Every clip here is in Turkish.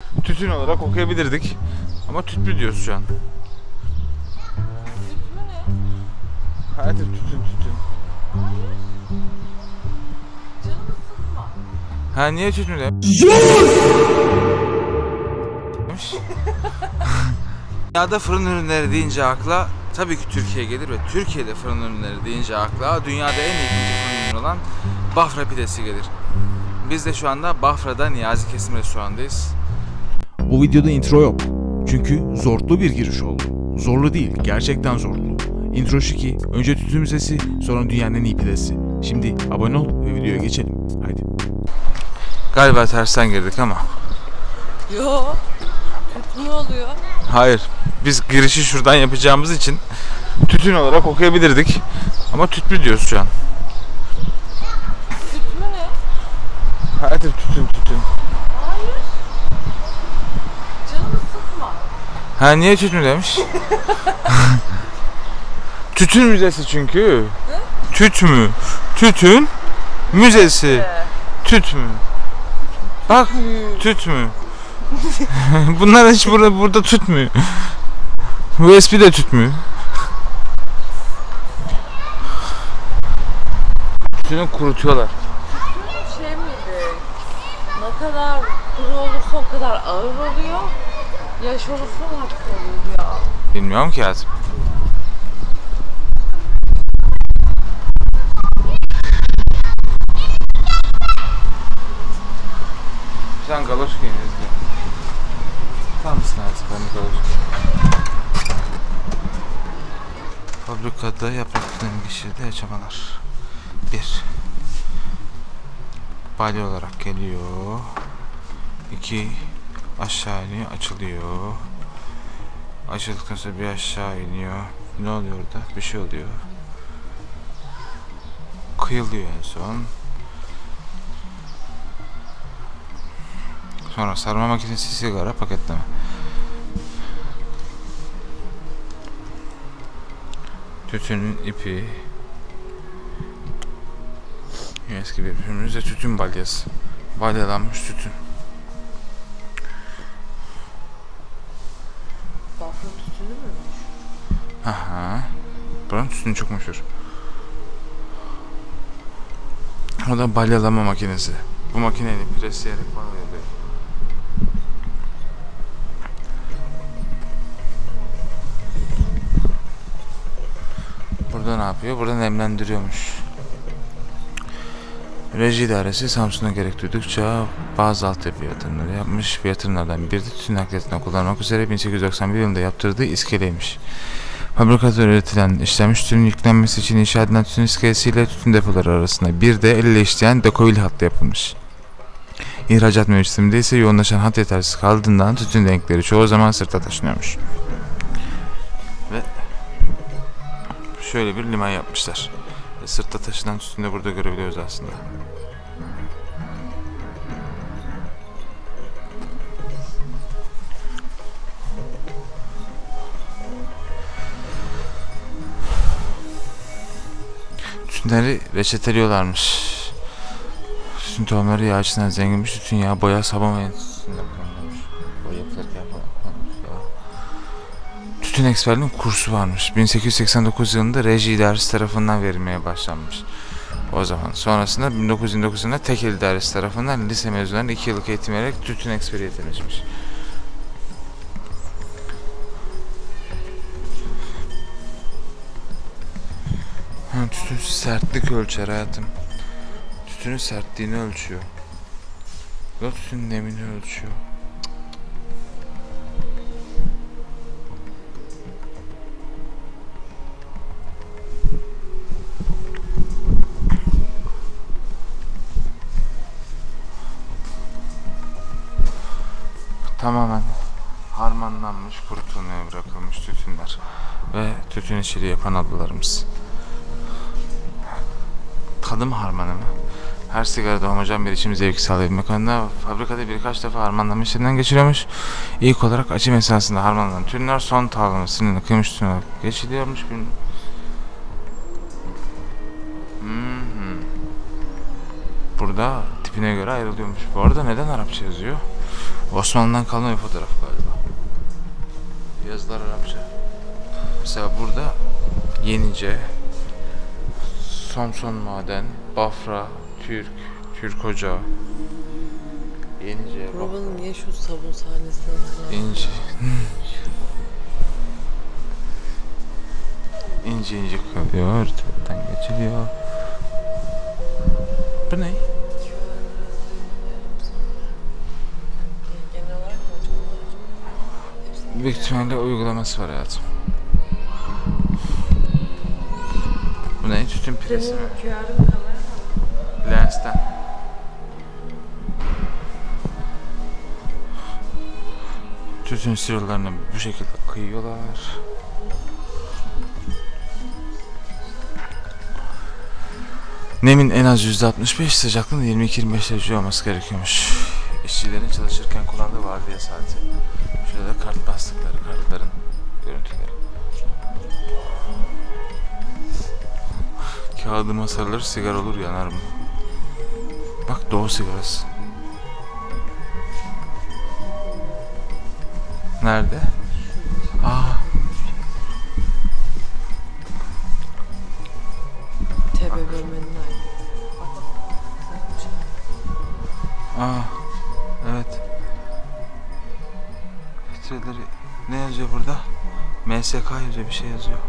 tütün olarak okuyabilirdik. Ama tüplü diyoruz şu an. Tütmü ne? Hayatım tütün. Hayır. Canımı sıkma. Ha niye tütün demiş? Dünyada fırın ürünleri deyince akla tabii ki Türkiye gelir ve Türkiye'de fırın ürünleri deyince akla dünyada en iyi fırın ürünü olan Bafra pidesi gelir. Biz de şu anda Bafra'da Niyazi Kesim Restoran'dayız. Bu videoda intro yok. Çünkü zorlu bir giriş oldu. Zorlu değil, gerçekten zorlu. Intro şiki, önce tütün müzesi, sonra dünyanın en iyi pidesi. Şimdi abone ol ve videoya geçelim. Haydi. Galiba tersten girdik ama. Yo. Tütmü oluyor. Hayır. Biz girişi şuradan yapacağımız için tütün olarak okuyabilirdik. Ama tüplü diyoruz şu an. Tütmü ne? Hayatım tütün. Hayır. Canımı sıkma. Ha niye tütün demiş? Tütün müzesi çünkü. Tüt mü? Tütün müzesi. Tüt mü? Bak tüt mü? Bunlar hiç burada tütmüyor. USB de tütmüyor. Tütünü kurutuyorlar. Şey miydi? Ne kadar kuru olursa o kadar ağır oluyor. Yaş olursa hafif oluyor ya. Bilmiyorum ki hayatım. Sen galoş giyiniz diyor. Tamam mısın hayatım? Ben de galoş Fabrikada yaprakların geçirdiği aşamalar. 1. Balya olarak geliyor. 2. Aşağı iniyor, açılıyor. Açıldıktan sonra bir aşağı iniyor. Ne oluyor orada? Bir şey oluyor. Kıyılıyor en son. Sonra sarma makinesi, sigara, paketleme. Tütünün ipi. Eski bir ürünümüzde tütün balyası. Balyalanmış tütün. Bafra tütünü mü? Aha. Buranın tütünü çok meşhur. O da balyalama makinesi. Bu makineyle presleyerek balyalıyor. Burada ne yapıyor? Burada nemlendiriyormuş. Reji idaresi Samsun'a gerek duydukça bazı altyapı yatırımları yapmış. Bu yatırımlardan biri de tütün nakliyatına kullanmak üzere 1891 yılında yaptırdığı iskeleymiş. Fabrikada üretilen işlenmiş tütünün yüklenmesi için inşa edilen tütün iskelesiyle tütün depoları arasında bir de elle işleyen dekoil hattı yapılmış. İhracat mevsiminde ise yoğunlaşan hat yetersiz kaldığından tütün renkleri çoğu zaman sırta taşınıyormuş. Ve şöyle bir liman yapmışlar. Sırtta taşınan tütünü de burada görebiliyoruz aslında. Tütünleri reçeteliyorlarmış. Tütün tohumları yağ içinden zenginmiş. Tütün yağı, boya, sabun ve tütünler kullanılmış. Boya yapılırken falan. Tütün eksperliğinin kursu varmış. 1889 yılında Reji İdaresi tarafından verilmeye başlanmış. O zaman. Sonrasında 1929 yılında Tekel İdaresi tarafından lise mezunlarına 2 yıllık eğitim vererek tütün eksperi yetenleşmiş. Tütün sertlik ölçer hayatım. Tütünün sertliğini ölçüyor. Bu tütünün nemini ölçüyor. Tamamen harmanlanmış, kurutulmaya bırakılmış tütünler ve tütün işçiliği yapan ablalarımız. Tadım harmanı mı? Her sigarada homojen bir içim zevki sağlayabilmek adına fabrikada birkaç defa harmanlama işlerinden geçiriyormuş. İlk olarak açım esnasında harmanlanan tütünler son tavlama sınırını kıymış tütün olarak geçiliyormuş. Burada tipine göre ayrılıyormuş. Bu arada neden Arapça yazıyor? Osmanlı'dan kalma bir fotoğraf galiba. Yazılar Arapça. Mesela burada Yenice, Samsun Maden, Bafra, Türk Ocağı. Yenice, Buranın niye şu sabun sahnesine falan? İnci. İnci kalıyor, tüpten geçiliyor. Bu ne? Genel olarak mı acaba? Büyük ihtimalle uygulaması var hayatım. Bu ne? Tütün piresi mi? Senin QR'ın kamera mı? Lensten. Tütün sıralarını bu şekilde kıyıyorlar. Nemin en az %65, sıcaklığın 22-25 derece olması gerekiyormuş. İşçilerin çalışırken kullandığı vardiya saati. Şurada da kart bastıkları, kartların görüntüleri. Kağıdıma sarılır, sigara olur, yanarım. Bak, Doğu sigarası. Nerede? TBMM'nin aynı. Evet. Filtreleri ne yazıyor burada? MSK yazıyor, bir şey yazıyor.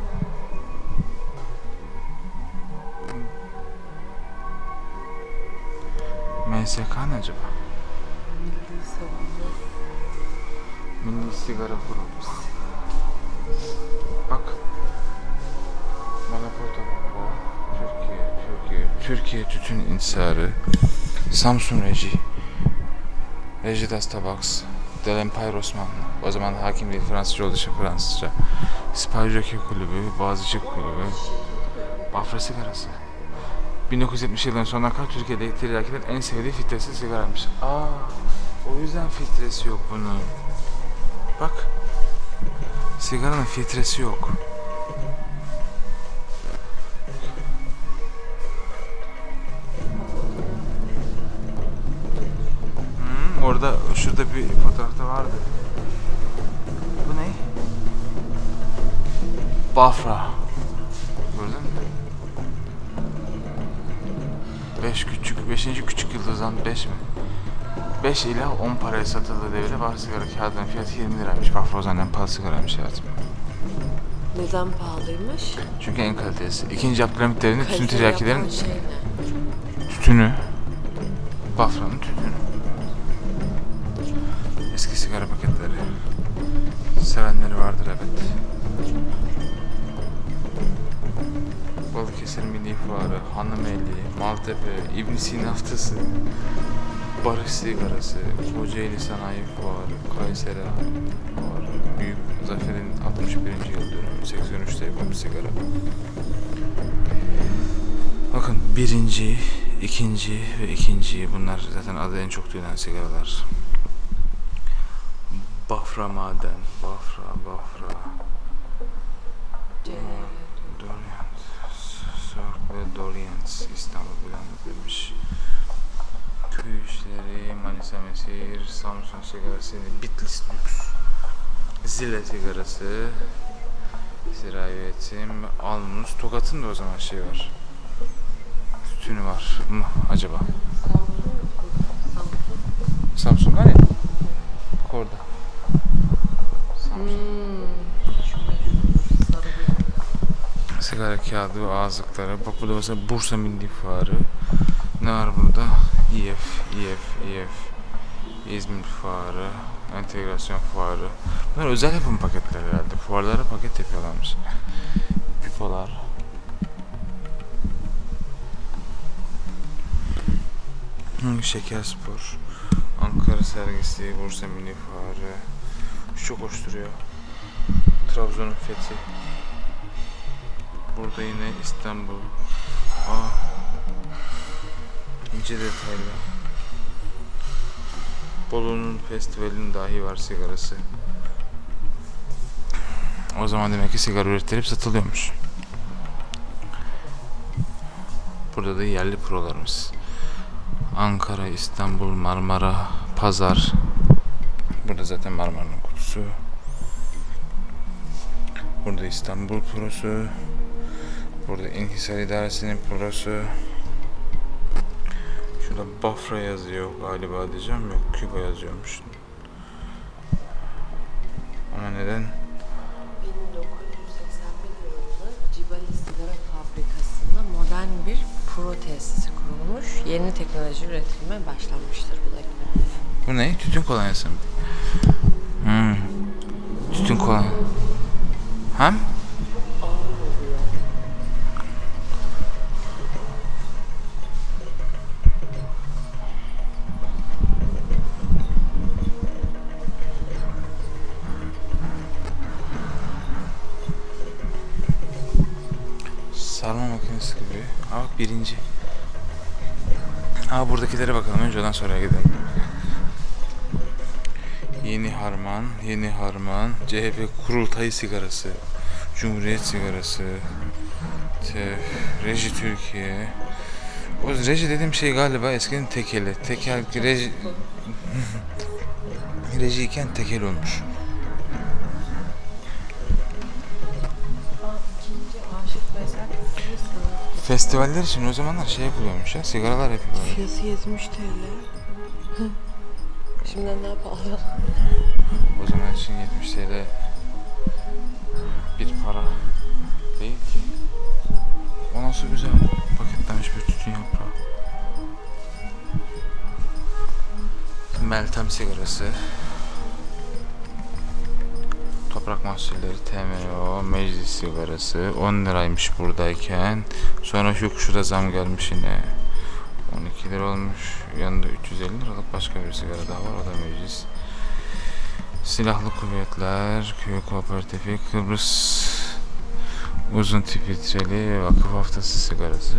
MSK ne acaba? Milli savunma. Milli Sigara Kurumu. Bak. Monopoto. Türkiye Tütün İntisarı. Samsun Reji. Rejidas Tabaks. Delempire Osmanlı. O zaman hakim değil, Fransızca olduğu için Fransızca. Sipahi Jockey Kulübü, Boğaziçi Kulübü. Bafra sigarası. 1970 yılların sonuna kadar Türkiye'de tiryakilerin en sevdiği filtresiz sigaraymış. O yüzden filtresi yok bunun. Bak. Sigaranın filtresi yok. Orada, şurada bir fotoğrafta vardı. Bu ne? Bafra. Gördün mü? 5. küçük yıldızdan 5 mi? 5 ila 10 paraya satıldığı devirde Bafra sigara kağıdının fiyatı 20 liraymış. Bafra o zaman en pahalı sigaraymış hayatım. Neden pahalıymış? Çünkü en kalitesi. 2. Abdülhamit devrinde tütün Kalite tiryakilerin yapan şey ne? tütünü. Bafra'nın tütünü. Eski sigara paketleri. Sevenleri vardır evet. Balıkesir Milli Fuarı, Hanımeli, Maltepe, İbn Sina Haftası, Barış Sigarası, Kocaeli Sanayi Fuarı, Kayseri Fuarı, Büyük Zafer'in 61. yıl dönümü, 83'te yapılmış sigara. Bakın birinci, ikinci ve ikinci, bunlar zaten adı en çok duyulan sigaralar. Bafra Maden, Bafra. Dorient, Sark ve Dorient, İstanbul planlanmış. Köy işleri, Manisa Mesir, Samsun sigarası, Bitlis Lüks, Zile sigarası, Zirai üretim, Almus, Tokat'ın da o zaman şey var. Tütünü var mı acaba? Samsun var ya. Bak orada. Sigara kağıdı ve ağızlıkları. Bak burada mesela Bursa Milli Fuarı. Ne var burada? İF. İzmir Fuarı. Entegrasyon Fuarı. Bunlar özel yapım paketleri herhalde. Fuarlara paket yapıyorlarmış. Pipolar. Şeker Spor. Ankara sergisi. Bursa Milli Fuarı. Şu çok hoş duruyor. Trabzon'un fethi. Burada yine İstanbul. İnce detaylı. Bolu'nun festivalinin dahi var sigarası. O zaman demek ki sigara üretilip satılıyormuş. Burada da yerli prolarımız. Ankara, İstanbul, Marmara, Pazar, Burada zaten Marmara'nın kutusu. Burada İstanbul Prosu. Burada İnhisar İdaresi'nin prosu. Şurada Bafra yazıyor galiba diyeceğim. Yok, Küba yazıyormuş. Ama neden? 1981 yılında Cibali Sigara Fabrikası'nda modern bir pro tesisi kurulmuş. Yeni teknoloji üretilmeye başlanmıştır bu da. Bu ne? Tütün kolonyası mı? Tütün kolonya. Hem? Sarma makinesi gibi. Aa, birinci. Buradakilere bakalım. Önce ondan sonra gidelim. Yeni Harman, Yeni Harman, CHP Kurultayı sigarası, Cumhuriyet sigarası, Reji Türkiye. O Reji dediğim şey galiba eskiden tekeli. Tekel, Reji... Reji iken tekel olmuş. İkinci Aşık Veysel Festivaller için o zamanlar şey yapılıyormuş ya, sigaralar yapıyorlar. fiyatı 70 TL. Şimdiden daha pahalı. O zaman için 70 TL bir para değil ki. O nasıl güzel paketlenmiş bir tütün yaprağı. Meltem sigarası. Toprak Mahsulleri TMO Meclis sigarası 10 liraymış buradayken. Sonra şurada zam gelmiş yine. 12 lira olmuş. Yanında 350 liralık başka bir sigara daha var. O da Meclis. Silahlı Kuvvetler Köy Kooperatifi Kıbrıs uzun filtreli Vakıf Haftası sigarası.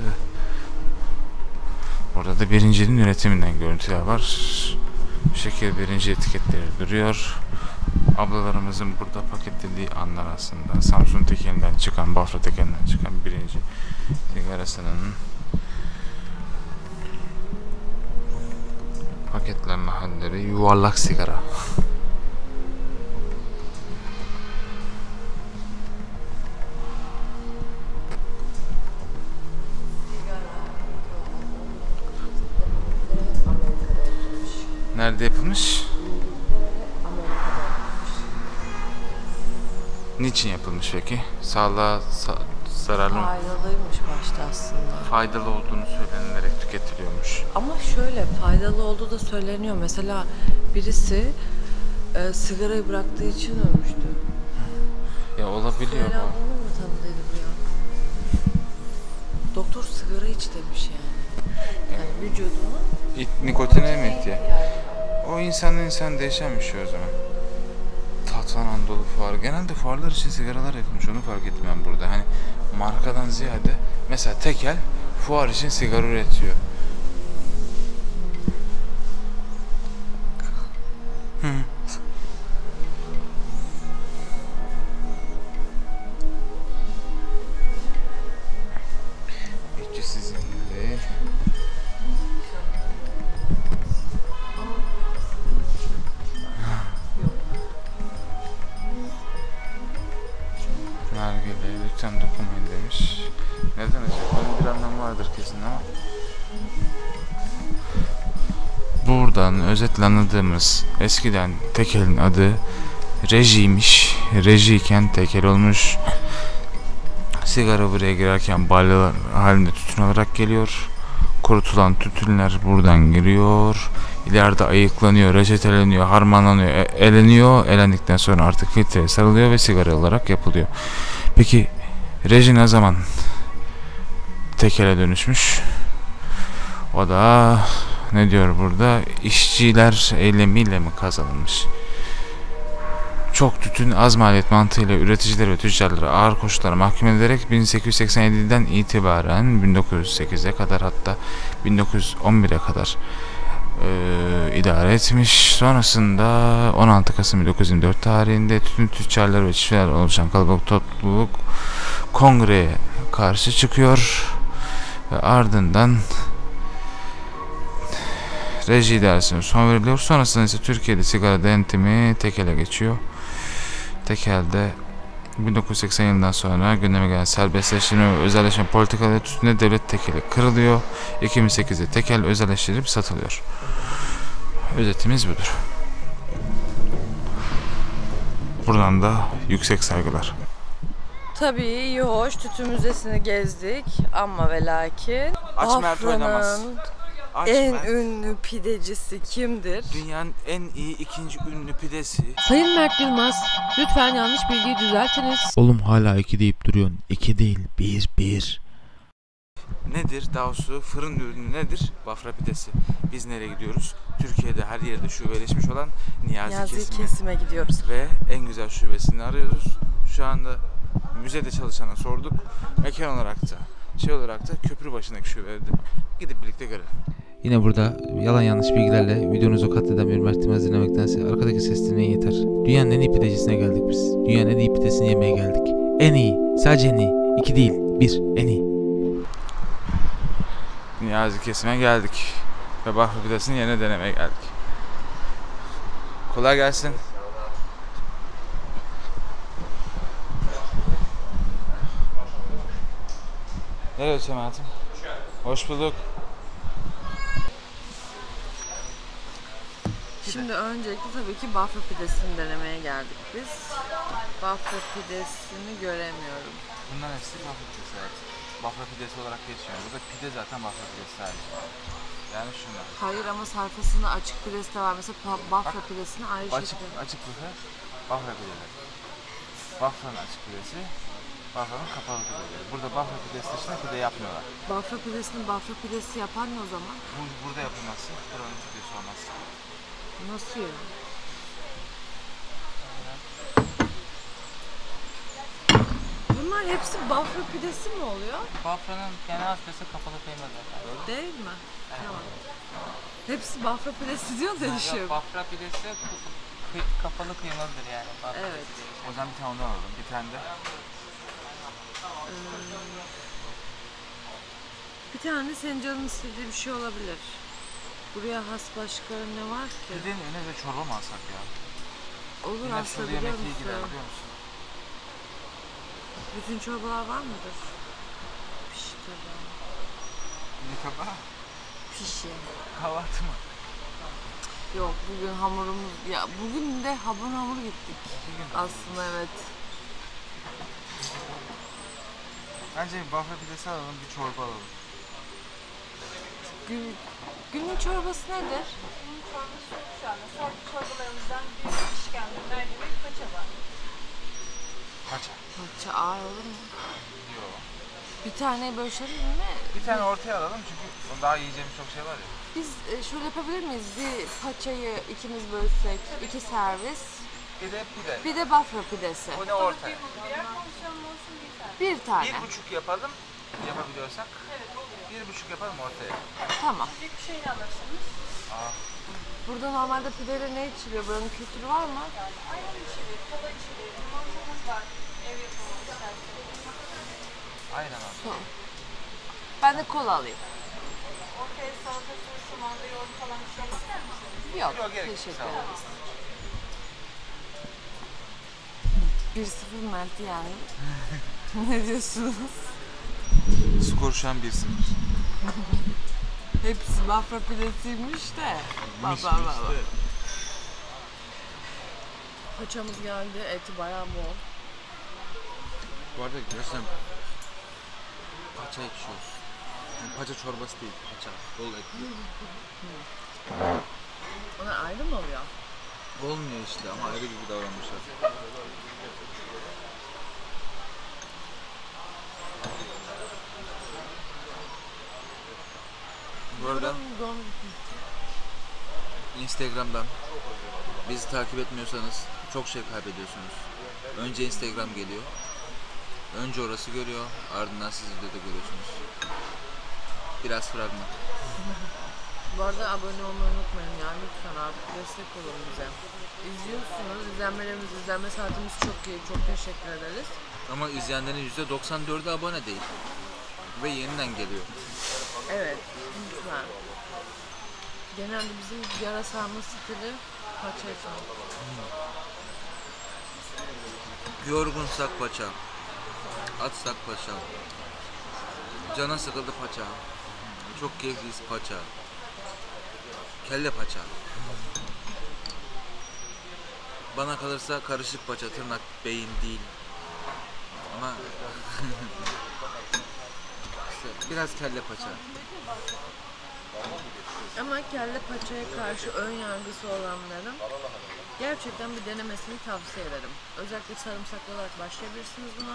Burada da birincinin üretiminden görüntüler var. Bu şekilde birinci etiketleri duruyor. Ablalarımızın burada paketlediği anlar aslında. Samsun tekelinden çıkan, Bafra tekelinden çıkan birinci sigarasının paketlenme halleri. Yuvarlak sigara. Nerede yapılmış? Niçin yapılmış peki? Sağlığa zararlı mı? Faydalıymış başta aslında. Faydalı olduğunu söylenilerek tüketiliyormuş. Ama şöyle faydalı olduğu da söyleniyor. Mesela birisi sigarayı bıraktığı için ölmüştü. Ya olabiliyor Sigara bu. alınır mı tanıdıydı bu ya? Doktor sigara iç demiş yani. Yani vücuduna Nikotine mi ihtiyaç? O insan değişen bir şey o zaman. Tatvan Anadolu Fuarı. Genelde fuarlar için sigaralar yapılmış. Onu fark ettim ben burada. Hani markadan ziyade mesela Tekel fuar için sigara üretiyor. Hı. İşçi sizinle. Nargile lütfen dokunmayın demiş. Neden acaba? Bunun bir anlamı vardır kesin ama. Buradan özetle anladığımız eskiden tekelin adı Reji'ymiş. Reji iken tekel olmuş. Sigara buraya girerken balyalar halinde tütün olarak geliyor. Kurutulan tütünler buradan giriyor. İleride ayıklanıyor, reçeteleniyor, harmanlanıyor, eleniyor. Elendikten sonra artık filtreye sarılıyor ve sigara olarak yapılıyor. Peki Reji ne zaman tekele dönüşmüş? O da ne diyor burada? İşçiler eylemiyle mi kazanılmış? Çok tütün az maliyet mantığıyla üreticileri ve tüccarları ağır koşullara mahkum edilerek 1887'den itibaren 1908'e kadar hatta 1911'e kadar idare etmiş. Sonrasında 16 Kasım 1924 tarihinde tütün tüccarları ve çiftçiler oluşan kalabalık topluluk kongreye karşı çıkıyor ve ardından reji idaresine son veriliyor. Sonrasında ise Türkiye'de sigara denetimi tekele geçiyor. Tekelde 1980 yılından sonra gündeme gelen serbestleştirme ve özelleşme politikaları üstünde devlet tekeli kırılıyor. 2008'de tekel özelleştirilip satılıyor. Özetimiz budur. Buradan da yüksek saygılar. Tabii iyi hoş tütün müzesini gezdik ama ve lakin Aç Mert oynamaz. Bafra'nın Aç en Mert. ünlü pidecisi kimdir? Dünyanın en iyi ikinci ünlü pidesi. Sayın Mert Yılmaz, lütfen yanlış bilgiyi düzeltiniz. Oğlum hala 2 deyip duruyorsun. 2 değil 1. Nedir? Davsu fırın ürünü nedir? Bafra pidesi. Biz nereye gidiyoruz? Türkiye'de her yerde şubeleşmiş olan Niyazi Niyazi Kesimi. Kesim'e gidiyoruz. Ve en güzel şubesini arıyoruz. Şu anda müzede çalışana sorduk. Mekan olarak da olarak da köprü başındaki şubede gidip birlikte görelim. Yine burada yalan yanlış bilgilerle videonuzu katleden bir Mert Yılmaz dinlemektense arkadaki ses dinleyin yeter. Dünyanın en iyi pidecisine geldik biz. Dünyanın en iyi pidesini yemeye geldik. En iyi. Sadece en iyi. 2 değil 1. En iyi. Niyazi Kesim'e geldik. Ve Bafra pidesini yerine denemeye geldik. Kolay gelsin. Nereye ölçeyim hayatım? Hoş bulduk. Şimdi öncelikle tabii ki Bafra pidesini denemeye geldik biz. Bafra pidesini göremiyorum. Bunların hepsi Bafra pidesi hayatım. Bafra pidesi olarak geçmiyor. Burada pide zaten Bafra pidesi sadece. Yani şunlar. Hayır ama sayfasında açık pidesi de var. Mesela Bafra pidesini ayrı Açık, şekilde. açık büfe, Bafra pideleri. Bafra'nın açık pidesi, Bafra'nın kapalı pideleri. Burada Bafra pidesi dışında pide yapmıyorlar. Bafra pidesini Bafra pidesi yapan ne o zaman? Burada yapılması, buranın pidesi olmaz. Nasıl ya? Bunlar hepsi Bafra pidesi mi oluyor? Bafra'nın genel pidesi kapalı kıymadır. Değil mi? Tamam. Hepsi Bafra pidesi diyor değişiyor. Bafra pidesi kapalı kıymalıdır yani. Bafra Evet. O zaman bir tane ondan alalım, bir tane de. Bir tane senin canın istediği bir şey olabilir. Buraya has başka ne var ki? Pidenin önüne de çorba mı alsak ya? Olur Yine aslında sulu biliyor yemek iyi gider musun? biliyor musun? Bütün çorbalar var mıdır? Pişi tabağı. Ne tabağı? Pişi. Kahvaltı mı? Yok bugün hamurumuz ya bugün de hamur gittik. Aslında evet. Bence bir Bafra pidesi alalım, bir çorba alalım. Günün çorbası nedir? Bunun çorbası yok şu anda. Sadece çorbalarımızdan büyük işkembe, mercimek, paça var. Kaça? Paça ağır olur mu? Yok. Bir tane bölüşelim mi? Bir tane ortaya alalım çünkü daha yiyeceğimiz çok şey var ya. Biz şöyle yapabilir miyiz? Bir paçayı ikimiz bölsek, 2 servis. Bir de pide. Bir de Bafra pidesi. Bu ne ortaya? Birer porsiyonlu olsun bir tane. Bir tane. 1,5 yapalım, yapabiliyorsak. 1,5 yapalım ortaya. Tamam. Bir şeyini alırsınız. Burada normalde pideyle ne içiliyor? Buranın kültürü var mı? Ayran içiliyor, kola içiliyor, limonumuz var. Ev yapımı isterseniz. Aynen abi. Tamam. Ben de kola alayım. Ortaya salata, turşu, manda, yoğurt falan bir şey ister misiniz? Yok, Yok, gerek yok. teşekkür Sağ ol. ederiz. 1-0 Mert'i yendim. Ne diyorsunuz? Skor şu an 1-0. Hepsi Bafra pidesiymiş de. Baba. Paçamız geldi, eti bayağı bol. Bu arada gerçekten paça içiyoruz. Yani paça çorbası değil, paça. Bol etli. Onlar ayrı mı oluyor? Olmuyor işte ama ayrı gibi davranmışlar. Bu arada Instagram'dan bizi takip etmiyorsanız çok şey kaybediyorsunuz. Önce Instagram geliyor. Önce orası görüyor, ardından siz videoda görüyorsunuz. Biraz fragman. Bu arada abone olmayı unutmayın ya lütfen artık destek olun bize. İzliyorsunuz, izlenme saatimiz çok iyi, çok teşekkür ederiz. Ama izleyenlerin %94'ü abone değil. Ve yeniden geliyor. Evet, lütfen. Genelde bizim yara sarma stili paça için. Yorgunsak paça. Açsak paça. Cana sıkıldı paça. Çok keyifliyiz paça. Kelle paça. Bana kalırsa karışık paça, tırnak, beyin değil. Ama işte biraz kelle paça. Ama kelle paçaya karşı ön yargısı olanların gerçekten bir denemesini tavsiye ederim. Özellikle sarımsaklı olarak başlayabilirsiniz buna.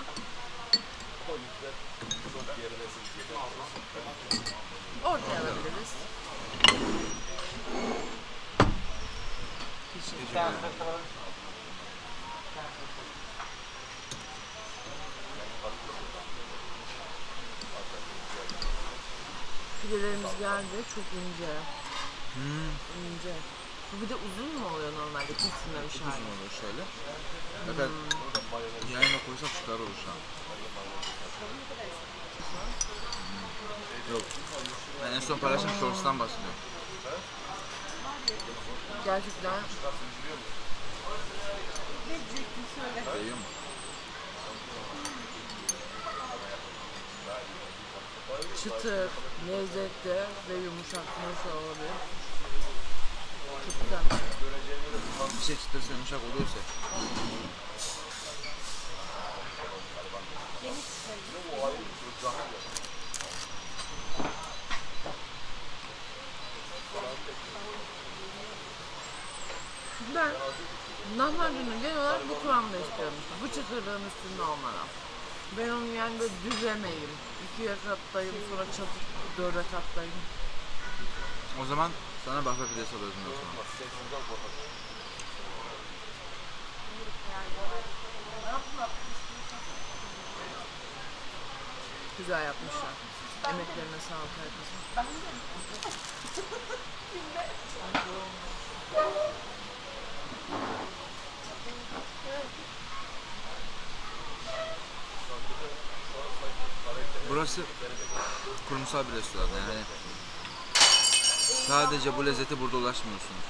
Ortaya alabiliriz. Pidelerimiz geldi. Çok ince. İnce. Bu bir de uzun mu oluyor normalde kesilmemiş hali? Uzun olur şöyle. Fakat yayına koysak çıkar olur şu an. Yok. Ben en son paylaştığım shorts'tan bahsediyorum. Gerçekten Değiyor mu? çıtır, lezzetli ve yumuşak nasıl olabilir? Çok güzel. Bir şey çıtırsa yumuşak oluyorsa. Ben lahmacunu genel olarak bu kıvamda istiyorum. Bu çıtırlığın üstünde olmadan. Ben onu yani böyle düzlemeyeyim. 2'ye katlayayım, sonra çatıp 4'e katlayayım. O zaman sana Bafra pidesi alıyoruz bundan sonra. Güzel yapmışlar. Emeklerine sağlık herkesin. Burası kurumsal bir restoran yani. Sadece bu lezzete burada ulaşmıyorsunuz.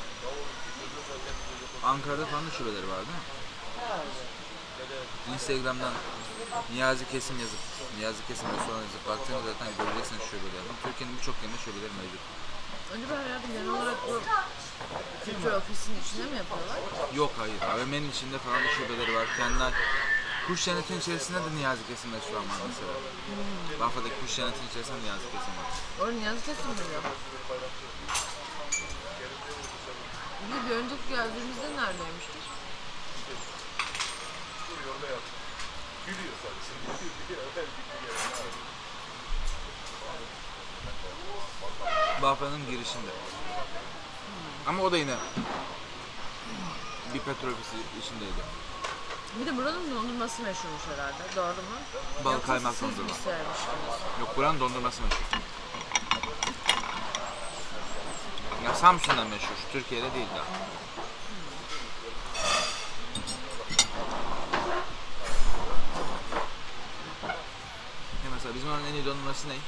Ankara'da falan da şubeleri var değil mi? Instagram'dan Niyazi Kesim yazıp, Niyazi Kesim restoran yazıp baktığınızda zaten göreceksiniz şubelerini. Türkiye'nin birçok yerinde şubeleri mevcut. Acaba herhalde genel olarak bu kültür ofisinin içinde mi yapıyorlar? Yok hayır, AVM'nin içinde falan da şubeleri var. Kendiler Kuş Cenneti'nin içerisinde de Niyazi Kesim restoran var mesela. Bafra'daki Kuş Cenneti'nin içerisinde Niyazi Kesim var. Orada Niyazi Kesim mi diyor? Bir önceki geldiğimizde neredeymiştik? Bafra'nın girişinde. Ama o da yine bir petrol ofisi içindeydi. Bir de buranın dondurması meşhurmuş herhalde. Doğru mu? Bal Yoksa kaymak siz dondurma. mi sevmiştiniz? Yok, buranın dondurması meşhur. Ya Samsun'dan meşhur, Türkiye'de değil daha. Ya mesela bizim oranın en iyi dondurması ne?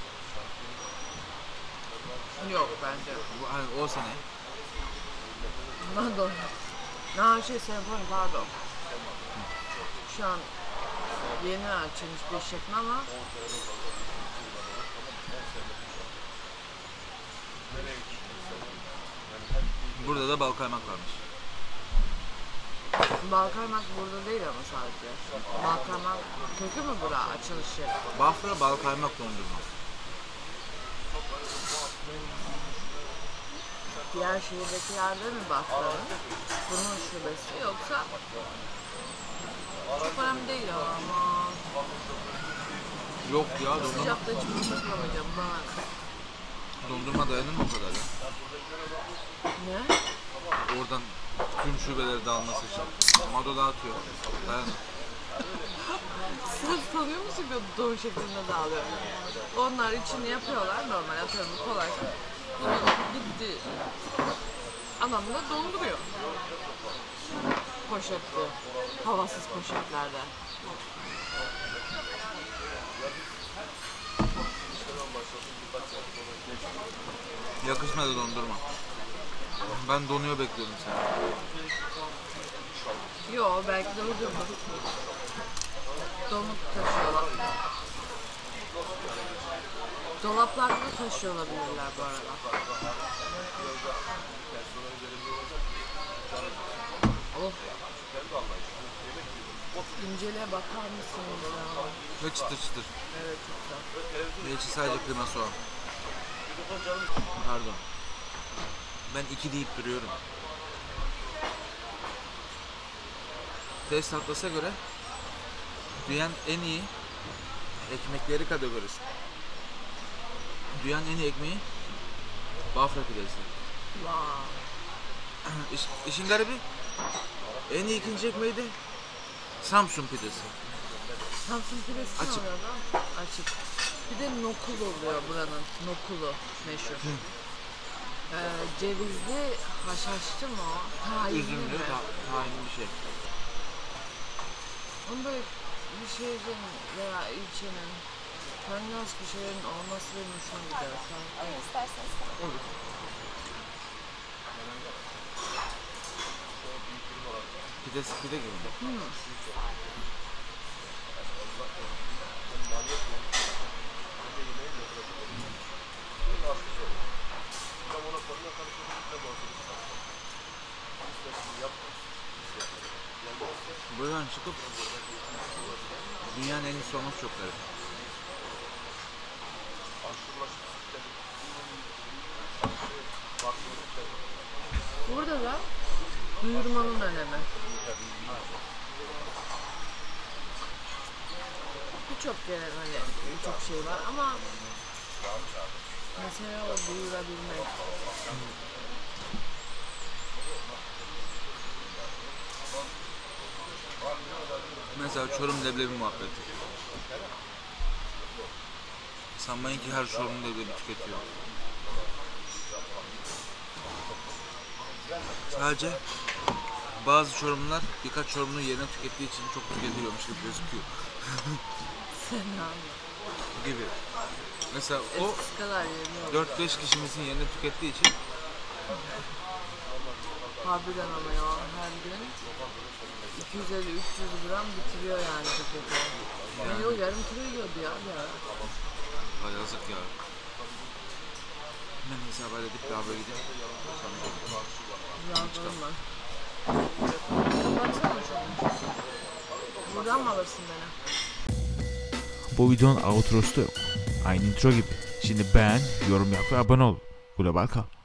Yok bence. Hani o sene. Pardon. Senfoni pardon. Şu an yeni açılmış bir işletme ama Burada da bal kaymak varmış. bal kaymak burada değil ama sadece. Bal kaymak kökü mü bura açılışı? Bafra bal kaymak dondurma. Diğer şehirdekilerde mi Bafra'nın? Bunun şubesi yoksa çok önemli değil ama Yok ya, dondurma, sıcakta hiç bunu tutamayacağım bana. dondurma dayanır mı o kadar ya? Ne? Oradan tüm şubeleri dağılması için. Mado dağıtıyor. Dayanır. Sen sanıyor musun ki o doğum şeklinde dağılıyor? Onlar içini yapıyorlar normal atıyorum bu kolay. Gitti. Adam da donduruyor. Poşetli. Havasız poşetlerde. Yakışmadı dondurma. Ben donuyor bekliyordum seni. Yo belki de uydurdu. Donuk taşıyorlar. Dolaplarda da taşıyor olabilirler bu arada. Oh. İnceliğe bakar mısınız ya? Ve çıtır çıtır. Evet çok güzel. Ve içi sadece kıyma soğan. Pardon. Ben 2 deyip duruyorum. Test Atlas'a göre dünyanın en iyi ekmekleri kategorisi. Dünyanın en iyi ekmeği Bafra pidesi. Wow. İşin garibi en iyi ikinci ekmeği de Samsun pidesi. Samsun pidesi mi Açık. oluyor lan? Açık. Bir de nokul oluyor buranın. Nokulu meşhur. Cevizli haşhaşlı mı o? Tahinli Üzümlü, mi? tahinli bir şey. Onun böyle bir şehrin veya ilçenin tanınan bir şehrin olması benim hoşuma gider. Ne isterseniz. Olur. Pidesi pide gibi. Buradan çıkıp dünyanın en iyisi olması çok garip. Burada da duyurmanın önemi. Birçok yere hani birçok şey var ama mesela o duyurabilmek. Mesela Çorum leblebi muhabbeti. Sanmayın ki her Çorum leblebi tüketiyor. Sadece bazı Çorumlular birkaç Çorumlu yerine tükettiği için çok tüketiliyormuş gibi gözüküyor. Sen anla. Gibi. Mesela o Eskisi kadar yerini yok. 4-5 kişimizin yerine tükettiği için Harbiden ama ya her gün 250-300 gram bitiriyor yani paketi. Yani o yarım kilo yiyordu ya bir ara. Vay yazık ya. Hemen hesap edip lavaboya gidip Yalvarım var. Kapatsana şunu. Buradan mı alırsın beni? Bu videonun outrosu da yok. Aynı intro gibi. Şimdi beğen, yorum yap ve abone ol. Global kal.